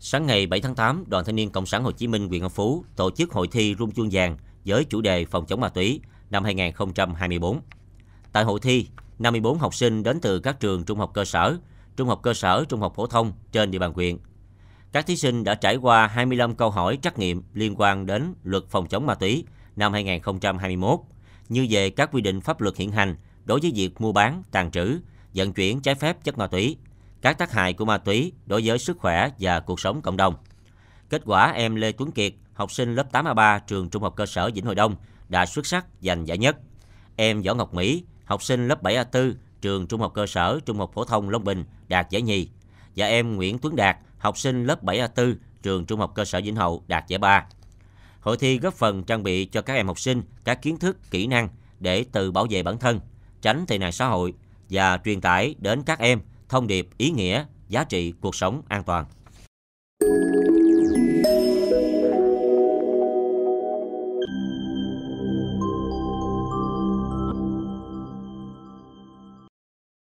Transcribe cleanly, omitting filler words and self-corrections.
Sáng ngày 7 tháng 8, Đoàn Thanh niên Cộng sản Hồ Chí Minh huyện An Phú tổ chức hội thi rung chuông vàng với chủ đề phòng chống ma túy năm 2024. Tại hội thi, 54 học sinh đến từ các trường trung học cơ sở, trung học phổ thông trên địa bàn huyện. Các thí sinh đã trải qua 25 câu hỏi trắc nghiệm liên quan đến luật phòng chống ma túy năm 2021, như về các quy định pháp luật hiện hành đối với việc mua bán, tàng trữ, vận chuyển trái phép chất ma túy, các tác hại của ma túy đối với sức khỏe và cuộc sống cộng đồng. Kết quả, em Lê Tuấn Kiệt, học sinh lớp 8A3 trường Trung học cơ sở Vĩnh Hội Đông đã xuất sắc giành giải nhất. Em Võ Ngọc Mỹ, học sinh lớp 7A4 trường Trung học cơ sở Trung học phổ thông Long Bình đạt giải nhì. Và em Nguyễn Tuấn Đạt, học sinh lớp 7A4 trường Trung học cơ sở Vĩnh Hậu đạt giải ba. Hội thi góp phần trang bị cho các em học sinh các kiến thức, kỹ năng để tự bảo vệ bản thân, tránh tệ nạn xã hội và truyền tải đến các em thông điệp ý nghĩa, giá trị cuộc sống an toàn.